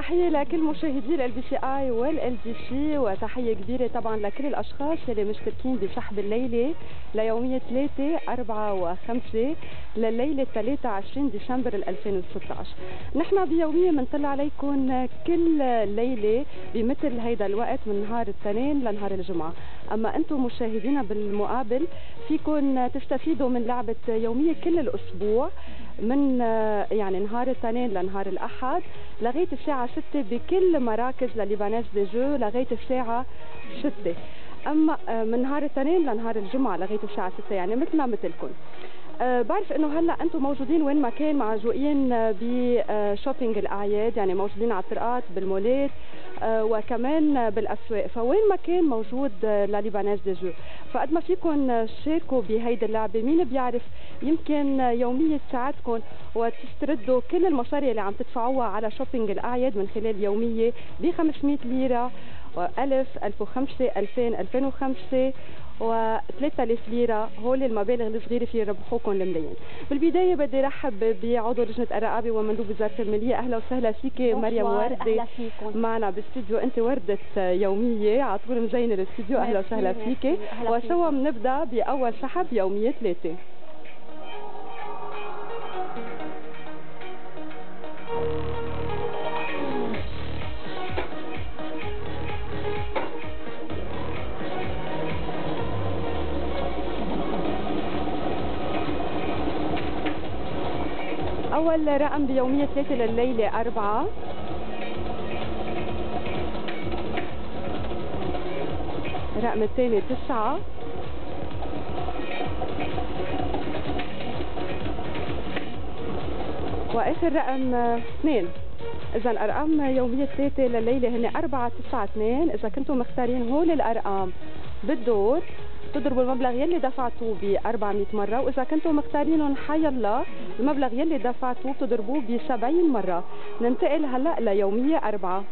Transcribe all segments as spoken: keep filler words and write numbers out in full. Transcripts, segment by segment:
تحية لكل مشاهدي ال بي سي اي والال دي سي، وتحية كبيرة طبعا لكل الاشخاص اللي مشتركين بسحب الليلة ليومية ثلاثة أربعة وخمسة لليلة ثلاثة وعشرين ديسمبر ألفين وستة عشر. نحن بيومية بنطلع عليكم كل ليلة بمثل هيدا الوقت من نهار الاثنين لنهار الجمعة. اما انتم مشاهدينا بالمقابل فيكم تستفيدوا من لعبة يومية كل الاسبوع من يعني نهار الاثنين لنهار الاحد لغايه الساعه ستة بكل مراكز لليبانيز دي جو لغايه الساعه ستة. اما من نهار الاثنين لنهار الجمعه لغايه الساعه ستة، يعني مثلنا مثلكم. أه بعرف انه هلا انتم موجودين وين ما كان، معجوقين بشوبينج الاعياد، يعني موجودين على الطرقات بالمولات أه وكمان بالاسواق، فوين ما كان موجود لليبانيز دي جو. فقد ما فيكم تشاركوا بهيدي اللعبه، مين بيعرف يمكن يوميه تساعدكم وتستردوا كل المصاري اللي عم تدفعوها على شوبينج الاعياد من خلال يوميه ب خمسمئة ليره و1000 ألف وخمسة ألفين ألفين وخمسة و ثلاثة آلاف ليره. هول المبالغ الصغيره في يربحوكم الملايين. بالبدايه بدي رحب بعضو لجنه الرقابه ومندوب وزاره الماليه. اهلا وسهلا فيكي مريم ورده. اهلا فيكم معنا بالاستديو. انت ورده يوميه على طول مزينه الاستديو. اهلا وسهلا فيكي. وسوا بنبدا باول سحب يوميه ثلاثه. أول رقم بيومية ثلاثة لليلة أربعة. الرقم الثاني تسعة. وآخر رقم اثنين. إذا الأرقام يومية ثلاثة لليلة هن أربعة تسعة اثنين. إذا كنتم مختارين هول الأرقام بالدور تضربوا المبلغ يلي دفعتوه ب أربعمئة مرة، وإذا كنتم مختارينهم حي الله المبلغ يلي دفعتوه بتضربوه ب سبعين مرة. ننتقل هلا ليومية أربعة.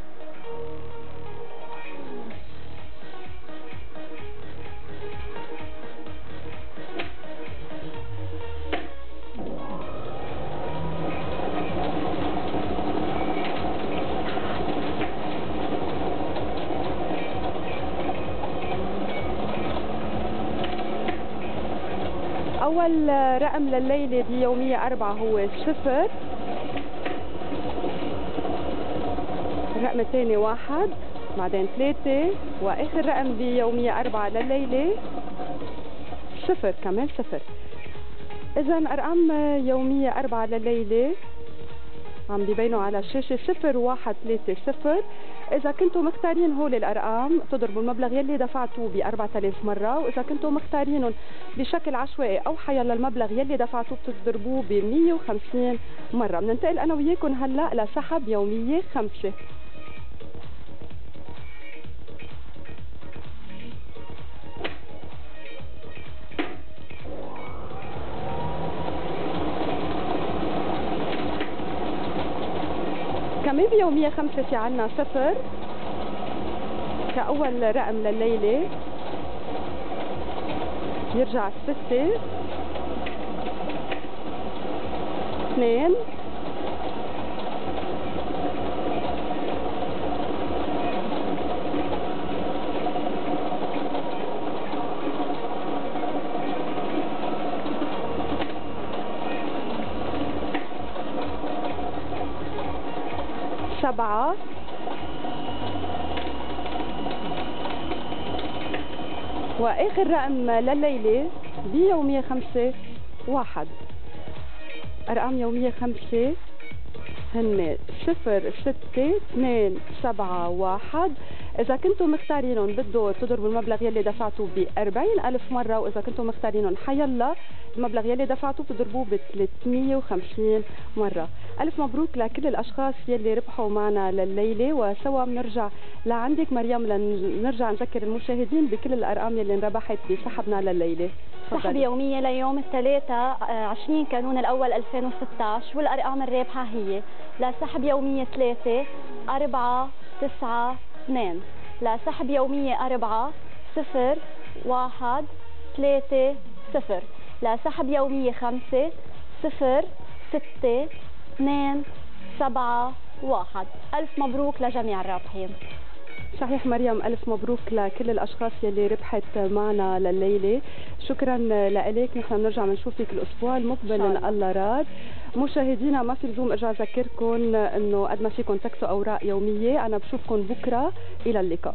أول رقم لليلة بيومية أربعة هو صفر. الرقم الثاني واحد، بعدين ثلاثة، وآخر رقم بيومية أربعة لليلة صفر، كمان صفر. إذا أرقام يومية أربعة لليلة عم بيبينوا على الشاشة صفر واحد ثلاثة صفر. إذا كنتم مختارين هول الأرقام تضربوا المبلغ يلي دفعتوه ب أربعة آلاف مرة، وإذا كنتم مختارينهم بشكل عشوائي أو حيلا المبلغ يلي دفعتوه بتضربوه ب مئة وخمسين مرة. بننتقل أنا وياكم هلا لسحب يومية خمسة. كمان بيومية خمسة في عنا صفر كأول رقم لليلة. يرجع ستة اثنين سبعة وآخر رقم لليلة بيومية خمسة واحد. أرقام يومية خمسة هن صفر ستة اثنين سبعة واحد. إذا كنتم مختارينهم بالدور تضربوا المبلغ يلي دفعتوه ب أربعين ألف مرة، وإذا كنتم مختارينهم حي الله المبلغ يلي دفعتوه بتضربوه ب ثلاثمئة وخمسين مرة. ألف مبروك لكل الأشخاص يلي ربحوا معنا لليلة. وسوا بنرجع لعندك مريم لنرجع نذكر المشاهدين بكل الأرقام يلي انربحت بسحبنا لليلة. سحب يومية ليوم الثلاثاء عشرين كانون الأول ألفين وستة عشر، والأرقام الرابحة هي لسحب يومية ثلاثة أربعة تسعة اثنين، لسحب يومية أربعة صفر واحد ثلاثة صفر، لسحب يومية خمسة صفر ستة اثنين سبعة واحد. ألف مبروك لجميع الرابحين. صحيح مريم، ألف مبروك لكل الأشخاص يلي ربحت معنا لليلة. شكرا لك. نحن بنرجع بنشوفك الأسبوع المقبل إن الله راد. مشاهدينا ما في لزوم أرجع أذكركم إنه قد ما فيكم تكتبوا أوراق يومية. أنا بشوفكم بكرة، إلى اللقاء.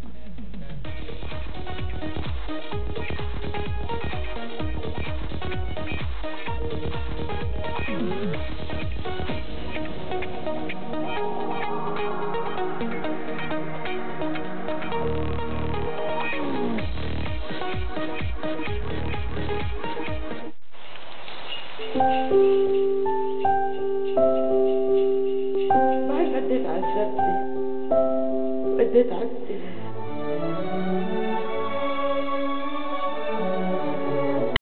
بعد رديت على الزبدة، رديت على